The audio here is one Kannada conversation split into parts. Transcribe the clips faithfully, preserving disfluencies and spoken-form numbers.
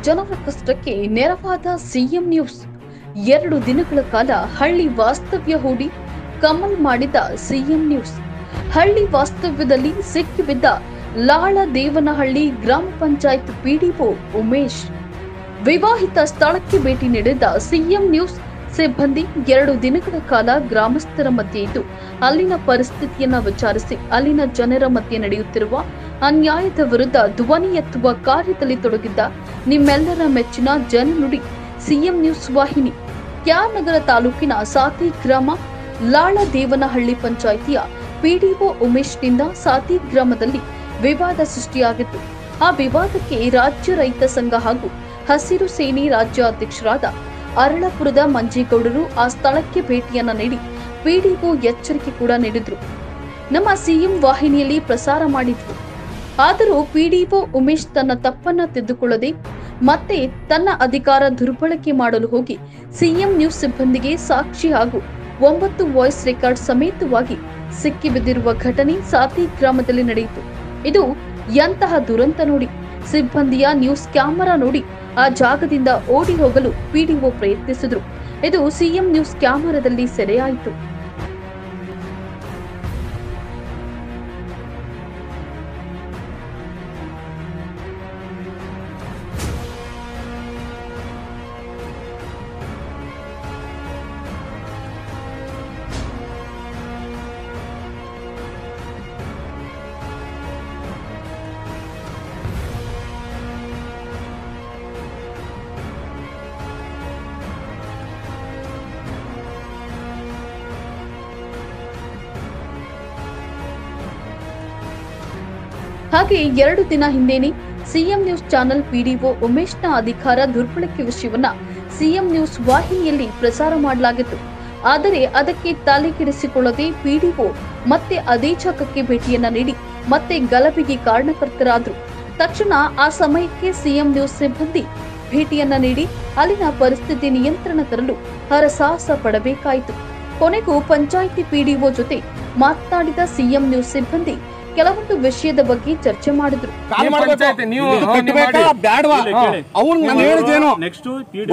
ಜನರ ಕಷ್ಟಕ್ಕೆ ನೆರವಾದ ಸಿಎಂ ನ್ಯೂಸ್. ಎರಡು ದಿನಗಳ ಕಾಲ ಹಳ್ಳಿ ವಾಸ್ತವ್ಯ ಹೂಡಿ ಕಮಲ್ ಮಾಡಿದ ಸಿಎಂ ನ್ಯೂಸ್. ಹಳ್ಳಿ ವಾಸ್ತವ್ಯದಲ್ಲಿ ಸಿಕ್ಕಿಬಿದ್ದ ಲಾಳದೇವನಹಳ್ಳಿ ಗ್ರಾಮ ಪಂಚಾಯತ್ ಪಿಡಿಒ ಉಮೇಶ್. ವಿವಾಹಿತ ಸ್ಥಳಕ್ಕೆ ಭೇಟಿ ನೀಡಿದ ಸಿಎಂ ನ್ಯೂಸ್ ಸಿಬ್ಬಂದಿ ಎರಡು ದಿನಗಳ ಕಾಲ ಗ್ರಾಮಸ್ಥರ ಮಧ್ಯೆ ಇದ್ದು ಅಲ್ಲಿನ ಪರಿಸ್ಥಿತಿಯನ್ನ ವಿಚಾರಿಸಿ ಅಲ್ಲಿನ ಜನರ ಮಧ್ಯೆ ನಡೆಯುತ್ತಿರುವ ಅನ್ಯಾಯದ ವಿರುದ್ಧ ಧ್ವನಿ ಎತ್ತುವ ಕಾರ್ಯದಲ್ಲಿ ತೊಡಗಿದ್ದ ನಿಮ್ಮೆಲ್ಲರ ಮೆಚ್ಚಿನ ಜನನುಡಿ ಸಿಎಂ ನ್ಯೂಸ್ ವಾಹಿನಿ. ಕ್ಯಾನಗರ ತಾಲೂಕಿನ ಸಾತಿ ಗ್ರಾಮ ಲಾಳದೇವನಹಳ್ಳಿ ಪಂಚಾಯಿತಿಯ ಪಿಡಿಒ ಉಮೇಶ್ನಿಂದ ಸಾತಿ ಗ್ರಾಮದಲ್ಲಿ ವಿವಾದ ಸೃಷ್ಟಿಯಾಗಿತ್ತು. ಆ ವಿವಾದಕ್ಕೆ ರಾಜ್ಯ ರೈತ ಸಂಘ ಹಾಗೂ ಹಸಿರು ಸೇನೆ ರಾಜ್ಯ ಅಧ್ಯಕ್ಷರಾದ ಅರಳಪುರದ ಮಂಜೇಗೌಡರು ಆ ಸ್ಥಳಕ್ಕೆ ಭೇಟಿಯನ್ನ ನೀಡಿ ಪಿಡಿಒ ಎಚ್ಚರಿಕೆ ಕೂಡ ನೀಡಿದ್ರು. ನಮ್ಮ ಸಿಎಂ ವಾಹಿನಿಯಲ್ಲಿ ಪ್ರಸಾರ ಮಾಡಿದ್ವು. ಆದರೂ ಪಿಡಿಒ ಉಮೇಶ್ ತನ್ನ ತಪ್ಪನ್ನ ತಿದ್ದುಕೊಳ್ಳದೆ ಮತ್ತೆ ತನ್ನ ಅಧಿಕಾರ ದುರ್ಬಳಕೆ ಮಾಡಲು ಹೋಗಿ ಸಿಎಂ ನ್ಯೂಸ್ ಸಿಬ್ಬಂದಿಗೆ ಸಾಕ್ಷಿ ಹಾಗೂ ಒಂಬತ್ತು ವಾಯ್ಸ್ ರೆಕಾರ್ಡ್ ಸಮೇತವಾಗಿ ಸಿಕ್ಕಿಬಿದ್ದಿರುವ ಘಟನೆ ಸಾತಿ ಗ್ರಾಮದಲ್ಲಿ ನಡೆಯಿತು. ಇದು ಎಂತಹ ದುರಂತ ನೋಡಿ. ಸಿಬ್ಬಂದಿಯ ನ್ಯೂಸ್ ಕ್ಯಾಮೆರಾ ನೋಡಿ ಆ ಜಾಗದಿಂದ ಓಡಿ ಹೋಗಲು ಪಿಡಿಒ ಪ್ರಯತ್ನಿಸಿದ್ರು. ಇದು ಸಿಎಂ ನ್ಯೂಸ್ ಕ್ಯಾಮೆರಾದಲ್ಲಿ ಸೆರೆಯಾಯಿತು. ಹಾಗೆ ಎರಡು ದಿನ ಹಿಂದೆನೆ ಸಿಎಂ ನ್ಯೂಸ್ ಚಾನೆಲ್ ಪಿಡಿಒ ಉಮೇಶ್ನ ಅಧಿಕಾರ ದುರ್ಬಳಕೆ ವಿಷಯವನ್ನ ಸಿಎಂ ನ್ಯೂಸ್ ವಾಹಿನಿಯಲ್ಲಿ ಪ್ರಸಾರ ಮಾಡಲಾಗಿತ್ತು. ಆದರೆ ಅದಕ್ಕೆ ತಲೆಕೆಡಿಸಿಕೊಳ್ಳದೆ ಪಿಡಿಒ ಮತ್ತೆ ಅದೇ ಜಾಗಕ್ಕೆ ಭೇಟಿಯನ್ನ ನೀಡಿ ಮತ್ತೆ ಗಲಭೆಗೆ ಕಾರಣಕರ್ತರಾದ್ರು. ತಕ್ಷಣ ಆ ಸಮಯಕ್ಕೆ ಸಿಎಂ ನ್ಯೂಸ್ ಸಿಬ್ಬಂದಿ ಭೇಟಿಯನ್ನ ನೀಡಿ ಅಲ್ಲಿನ ಪರಿಸ್ಥಿತಿ ನಿಯಂತ್ರಣ ತರಲು ಹರಸಾಹಸ ಪಡಬೇಕಾಯಿತು. ಕೊನೆಗೂ ಪಂಚಾಯಿತಿ ಪಿಡಿಒ ಜೊತೆ ಮಾತನಾಡಿದ ಸಿಎಂ ನ್ಯೂಸ್ ಸಿಬ್ಬಂದಿ ಕೆಲವೊಂದು ವಿಷಯದ ಬಗ್ಗೆ ಚರ್ಚೆ ಮಾಡಿದ್ರು. ನೆಕ್ಸ್ಟ್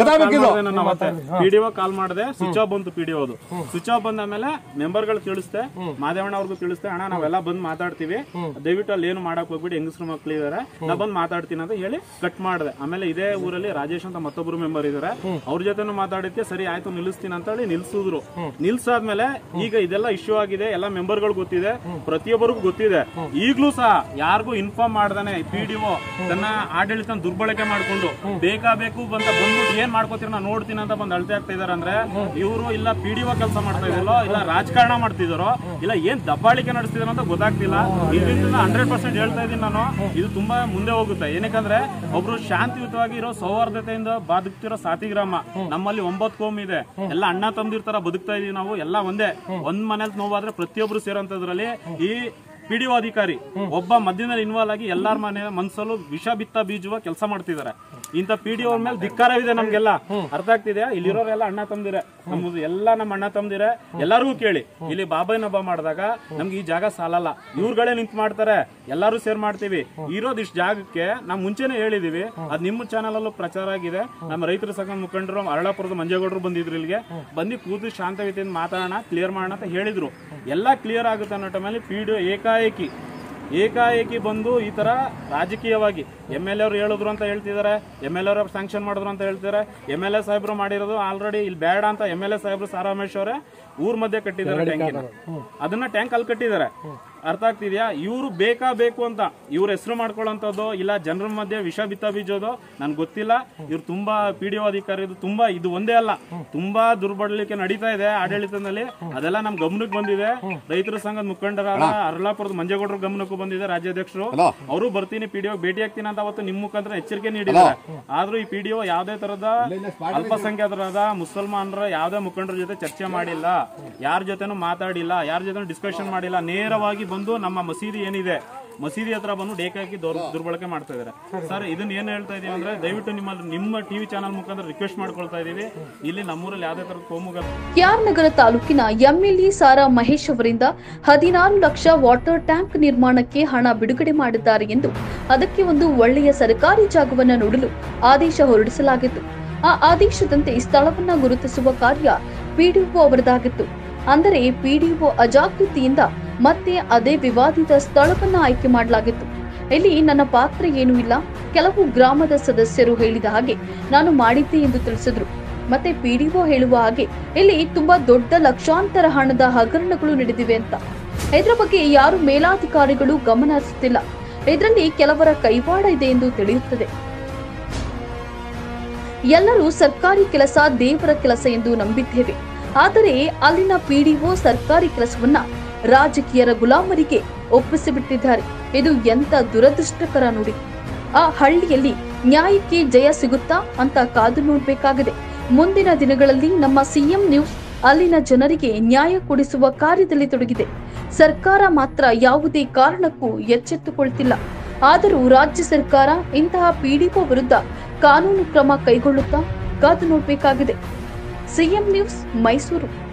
ಪಿಡಿಒ ಕಾಲ್ ಮಾಡಿದೆ, ಸ್ವಿಚ್ ಆಫ್ ಬಂತು. ಪಿಡಿಒದು ಸ್ವಿಚ್ ಆಫ್ ಬಂದ ಮೇಲೆ ಮೆಂಬರ್ ಗಳು ತಿಳಿಸ್ದೆ, ಮಾದೇವಣ್ಣ ಅವ್ರಿಗೂ ತಿಳಿಸ್ದೆ, ಅಣ್ಣ ನಾವೆಲ್ಲ ಬಂದ್ ಮಾತಾಡ್ತೀವಿ, ದಯವಿಟ್ಟು ಅಲ್ಲಿ ಏನು ಮಾಡಕ್ ಹೋಗ್ಬಿಡಿ, ಹೆಂಗಸ್ರು ಮಕ್ಳು ಇದಾರೆ, ನಾ ಬಂದ್ ಮಾತಾಡ್ತೀನಿ ಅಂತ ಹೇಳಿ ಕಟ್ ಮಾಡಿದೆ. ಆಮೇಲೆ ಇದೇ ಊರಲ್ಲಿ ರಾಜೇಶ್ ಅಂತ ಮತ್ತೊಬ್ರು ಮೆಂಬರ್ ಇದಾರೆ, ಅವ್ರ ಜೊತೆನೂ ಮಾತಾಡಿದ್ದೆ. ಸರಿ ಆಯ್ತು ನಿಲ್ಲಿಸ್ತೀನಿ ಅಂತ ಹೇಳಿ ನಿಲ್ಸಿದ್ರು. ನಿಲ್ಸಾದ್ಮೇಲೆ ಈಗ ಇದೆಲ್ಲ ಇಶ್ಯೂ ಆಗಿದೆ, ಎಲ್ಲಾ ಮೆಂಬರ್ ಗಳು ಗೊತ್ತಿದೆ, ಪ್ರತಿಯೊಬ್ಬರಿಗೂ ಗೊತ್ತಿದೆ. ಈಗ್ಲೂ ಸಹ ಯಾರಿಗೂ ಇನ್ಫಾರ್ಮ್ ಮಾಡ್ದಾನೆ ಪಿಡಿಒ ತನ್ನ ಆಡಳಿತ ದುರ್ಬಳಕೆ ಮಾಡ್ಕೊಂಡು ಬೇಕಾಬೇಕು ಬಂತ ಬಂದ್ಬಿಟ್ಟು ಏನ್ ಮಾಡ್ಕೋತೀರ ನಾ ನೋಡ್ತೀನಿ ಅಂತ ಬಂದ್ ಅಳ್ತೆ ಆಗ್ತಾ ಇದಾರೆ. ಅಂದ್ರೆ ಇವರು ಇಲ್ಲ ಪಿಡಿಒ ಕೆಲಸ ಮಾಡ್ತಾ ಇದ್ದಿಲ್ಲೋ, ಇಲ್ಲ ರಾಜಕಾರಣ ಮಾಡ್ತಿದಾರೋ, ಇಲ್ಲ ಏನ್ ದಬ್ಬಾಳಿಕೆ ನಡೆಸ್ತಿದಾರೋ ಅಂತ ಗೊತ್ತಾಗ್ತಿಲ್ಲ. ಇದರಿಂದ ಹಂಡ್ರೆಡ್ ಪರ್ಸೆಂಟ್ ಹೇಳ್ತಾ ಇದೀನಿ ನಾನು, ಇದು ತುಂಬಾ ಮುಂದೆ ಹೋಗುತ್ತೆ. ಏನಕ್ಕಂದ್ರೆ ಒಬ್ರು ಶಾಂತಿಯುತವಾಗಿ ಇರೋ ಸೌಹಾರ್ದತೆಯಿಂದ ಬದುಕ್ತಿರೋ ಸಾತಿ ಗ್ರಾಮ, ನಮ್ಮಲ್ಲಿ ಒಂಬತ್ತು ಕೋಮ್ ಇದೆ, ಎಲ್ಲ ಅಣ್ಣ ತಮ್ಮದಿರ್ತರ ಬದುಕ್ತಾ ಇದೀವಿ ನಾವು, ಎಲ್ಲ ಒಂದೇ. ಒಂದ್ ಮನೇಲಿ ನೋವಾದ್ರೆ ಪ್ರತಿಯೊಬ್ರು ಸೇರೋಂತದ್ರಲ್ಲಿ ಈ ಪಿಡಿಒ ಅಧಿಕಾರಿ ಒಬ್ಬ ಮಧ್ಯದಲ್ಲಿ ಇನ್ವಾಲ್ವ್ ಆಗಿ ಎಲ್ಲಾರ ಮನೆ ಮನ್ಸಲ್ಲೂ ವಿಷ ಬಿತ್ತ ಬೀಜುವ ಕೆಲಸ ಮಾಡ್ತಿದ್ದಾರೆ. ಇಂತ ಪಿಡಿಒ ಮೇಲೆ ಧಿಕ್ಕಾರವಿದೆ ನಮ್ಗೆಲ್ಲ. ಅರ್ಥ ಆಗ್ತಿದೆ? ಇಲ್ಲಿರೋರೆಲ್ಲ ಅಣ್ಣ ತಮ್ಮದಿರೆ, ನಮ್ಮದು ಎಲ್ಲ ನಮ್ಮ ಅಣ್ಣ ತಮ್ಮದಿರೆ. ಎಲ್ಲಾರ್ಗೂ ಕೇಳಿ, ಇಲ್ಲಿ ಬಾಬಾಯಿನ ಹಬ್ಬ ಮಾಡಿದಾಗ ನಮ್ಗೆ ಈ ಜಾಗ ಸಾಲಲ್ಲ, ಇವ್ರುಗಳೇ ನಿಂತು ಮಾಡ್ತಾರೆ, ಎಲ್ಲಾರು ಸೇರ್ ಮಾಡ್ತೀವಿ. ಇರೋದ್ ಇಷ್ಟು ಜಾಗಕ್ಕೆ ನಾವು ಮುಂಚೆನೆ ಹೇಳಿದೀವಿ, ಅದ್ ನಿಮ್ಮ ಚಾನಲ್ ಅಲ್ಲೂ ಪ್ರಚಾರ ಆಗಿದೆ. ನಮ್ಮ ರೈತರ ಸಂಘ ಮುಖಂಡರು ಅರಳಪುರದ ಮಂಜೇಗೌಡರು ಬಂದಿದ್ರು, ಇಲ್ಲಿಗೆ ಬಂದು ಕೂತು ಶಾಂತವೀತಿಯಿಂದ ಮಾತಾಡೋಣ, ಕ್ಲಿಯರ್ ಮಾಡೋಣ ಅಂತ ಹೇಳಿದ್ರು. ಎಲ್ಲ ಕ್ಲಿಯರ್ ಆಗುತ್ತೆ ಅನ್ನೋ ಟೈಮಲ್ಲಿ ಪಿಡಿಒ ಏಕಾಏಕಿ ಏಕಾಏಕಿ ಬಂದು ಈ ತರ ರಾಜಕೀಯವಾಗಿ ಎಂ ಎಲ್ ಅವರು ಹೇಳಿದ್ರು ಅಂತ ಹೇಳ್ತಿದ್ದಾರೆ, ಎಂ ಎಲ್ ಅವರು ಸ್ಯಾಂಕ್ಷನ್ ಮಾಡಿದ್ರು ಅಂತ ಹೇಳ್ತಿದ್ದಾರೆ. ಎಂ ಎಲ್ ಎ ಸಾಹೇಬ್ರು ಮಾಡಿರೋದು ಆಲ್ರೆಡಿ ಇಲ್ಲಿ ಬೇಡ ಅಂತ ಎಂ ಎಲ್ ಎ ಸಾಹೇಬ್ರು ಸಾರಾ ರಮೇಶ್ ಅವರೇ ಊರ್ ಮಧ್ಯೆ ಕಟ್ಟಿದ್ದಾರೆ ಟ್ಯಾಂಕಿನ, ಅದನ್ನ ಟ್ಯಾಂಕ್ ಅಲ್ಲಿ ಕಟ್ಟಿದ್ದಾರೆ. ಅರ್ಥ ಆಗ್ತಿದ್ಯಾ? ಇವರು ಬೇಕಾ ಬೇಕು ಅಂತ ಇವ್ರ ಹೆಸರು ಮಾಡ್ಕೊಳ್ಳೋಂಥದ್ದು, ಇಲ್ಲ ಜನರ ಮಧ್ಯೆ ವಿಷ ಬಿತ್ತ ಬೀಜೋದು ನನ್ಗೆ ಗೊತ್ತಿಲ್ಲ. ಇವ್ರು ತುಂಬಾ ಪಿಡಿಒ ಅಧಿಕಾರಿ ತುಂಬಾ ಇದು ಒಂದೇ ಅಲ್ಲ, ತುಂಬಾ ದುರ್ಬಳಕೆ ನಡೀತಾ ಇದೆ ಆಡಳಿತದಲ್ಲಿ. ಅದೆಲ್ಲ ನಮ್ ಗಮನಕ್ಕೆ ಬಂದಿದೆ. ರೈತರ ಸಂಘದ ಮುಖಂಡರಾದ ಅರಳಾಪುರದ ಮಂಜೇಗೌಡರ ಗಮನಕ್ಕೂ ಬಂದಿದೆ, ರಾಜ್ಯಾಧ್ಯಕ್ಷರು. ಅವರು ಬರ್ತೀನಿ ಪಿಡಿಒ ಭೇಟಿ ಆಗ್ತೀನಿ ಅಂತ ಅವತ್ತು ನಿಮ್ಮ ಮುಖಾಂತರ ಎಚ್ಚರಿಕೆ ನೀಡಿದ್ದಾರೆ. ಆದ್ರೂ ಈ ಪಿಡಿಒ ಯಾವುದೇ ತರದ ಅಲ್ಪಸಂಖ್ಯಾತರಾದ ಮುಸಲ್ಮಾನರ ಯಾವುದೇ ಮುಖಂಡರ ಜೊತೆ ಚರ್ಚೆ ಮಾಡಿಲ್ಲ, ಯಾರ ಜೊತೆನೂ ಮಾತಾಡಿಲ್ಲ, ಯಾರ ಜೊತೆ ಡಿಸ್ಕಷನ್ ಮಾಡಿಲ್ಲ. ನೇರವಾಗಿ ಬಂದು ನಮ್ಮ ಮಸೀದಿ ಏನಿದೆ ಮಸೀದಿ ಹತ್ರ ಬಂದು ಡೇಕಾಕಿ ದುರ್ಬಳಕೆ ಮಾಡ್ತಾ ಇದಾರೆ ಸರ್. ಇದನ್ನ ಏನ್ ಹೇಳ್ತಾ ಇದೀವಿ ಅಂದ್ರೆ ದಯವಿಟ್ಟು ನಿಮ್ಮ ನಿಮ್ಮ ಟಿವಿ ಚಾನಲ್ ಮುಖಾಂತರ ರಿಕ್ವೆಸ್ಟ್ ಮಾಡ್ಕೊಳ್ತಾ ಇದೀವಿ, ಇಲ್ಲಿ ನಮ್ಮೂರಲ್ಲಿ ಯಾವ್ದೇ ತರದ ಕೋಮುಗ. ಕೆಆರ್ ನಗರ ತಾಲೂಕಿನ ಎಂಎಲ್ಇ ಸಾರಾ ಮಹೇಶ್ ಅವರಿಂದ ಹದಿನಾರು ಲಕ್ಷ ವಾಟರ್ ಟ್ಯಾಂಕ್ ನಿರ್ಮಾಣಕ್ಕೆ ಹಣ ಬಿಡುಗಡೆ ಮಾಡಿದ್ದಾರೆ ಎಂದು ಅದಕ್ಕೆ ಒಂದು ಒಳ್ಳೆಯ ಸರ್ಕಾರಿ ಜಾಗವನ್ನು ನೋಡಲು ಆದೇಶ ಹೊರಡಿಸಲಾಗಿತ್ತು. ಆ ಆದೇಶದಂತೆ ಸ್ಥಳವನ್ನ ಗುರುತಿಸುವ ಕಾರ್ಯ ಪಿಡಿಒ ಅವರದಾಗಿತ್ತು. ಅಂದರೆ ಪಿಡಿಒ ಅಜಾಗೃತಿಯಿಂದ ಮತ್ತೆ ಅದೇ ವಿವಾದಿತ ಸ್ಥಳವನ್ನ ಆಯ್ಕೆ ಮಾಡಲಾಗಿತ್ತು. ಇಲ್ಲಿ ನನ್ನ ಪಾತ್ರ ಏನೂ ಇಲ್ಲ, ಕೆಲವು ಗ್ರಾಮದ ಸದಸ್ಯರು ಹೇಳಿದ ಹಾಗೆ ನಾನು ಮಾಡಿದ್ದೆ ಎಂದು ತಿಳಿಸಿದ್ರು. ಮತ್ತೆ ಪಿಡಿಒ ಹೇಳುವ ಹಾಗೆ ಇಲ್ಲಿ ತುಂಬಾ ದೊಡ್ಡ ಲಕ್ಷಾಂತರ ಹಣದ ಹಗರಣಗಳು ನಡೆದಿವೆ ಅಂತ. ಇದರ ಬಗ್ಗೆ ಯಾರು ಮೇಲಾಧಿಕಾರಿಗಳು ಗಮನ ಹರಿಸುತ್ತಿಲ್ಲ. ಇದರಲ್ಲಿ ಕೆಲವರ ಕೈವಾಡ ಇದೆ ಎಂದು ತಿಳಿಯುತ್ತದೆ. ಎಲ್ಲರೂ ಸರ್ಕಾರಿ ಕೆಲಸ ದೇವರ ಕೆಲಸ ಎಂದು ನಂಬಿದ್ದೇವೆ. ಆದರೆ ಅಲ್ಲಿನ ಪಿಡಿಒ ಸರ್ಕಾರಿ ಕೆಲಸವನ್ನ ರಾಜಕೀಯರ ಗುಲಾಮರಿಗೆ ಒಪ್ಪಿಸಿಬಿಟ್ಟಿದ್ದಾರೆ. ಇದು ಎಂತ ದುರದೃಷ್ಟಕರ ನೋಡಿ. ಆ ಹಳ್ಳಿಯಲ್ಲಿ ನ್ಯಾಯಕ್ಕೆ ಜಯ ಸಿಗುತ್ತಾ ಅಂತ ಕಾದು ನೋಡಬೇಕಾಗಿದೆ. ಮುಂದಿನ ದಿನಗಳಲ್ಲಿ ನಮ್ಮ ಸಿಎಂ ನ್ಯೂಸ್ ಅಲ್ಲಿನ ಜನರಿಗೆ ನ್ಯಾಯ ಕೊಡಿಸುವ ಕಾರ್ಯದಲ್ಲಿ ತೊಡಗಿದೆ. ಸರ್ಕಾರ ಮಾತ್ರ ಯಾವುದೇ ಕಾರಣಕ್ಕೂ ಎಚ್ಚೆತ್ತುಕೊಳ್ತಿಲ್ಲ. ಆದರೂ ರಾಜ್ಯ ಸರ್ಕಾರ ಇಂತಹ ಪಿಡಿಒ ವಿರುದ್ಧ ಕಾನೂನು ಕ್ರಮ ಕೈಗೊಳ್ಳುತ್ತಾ ಕಾದು ನೋಡಬೇಕಾಗಿದೆ. CM news, Mysuru.